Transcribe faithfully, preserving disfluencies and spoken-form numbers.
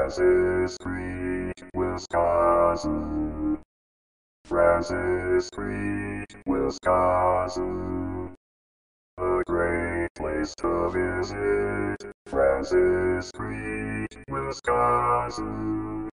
Francis Creek, Wisconsin. Francis Creek, Wisconsin. A great place to visit. Francis Creek, Wisconsin.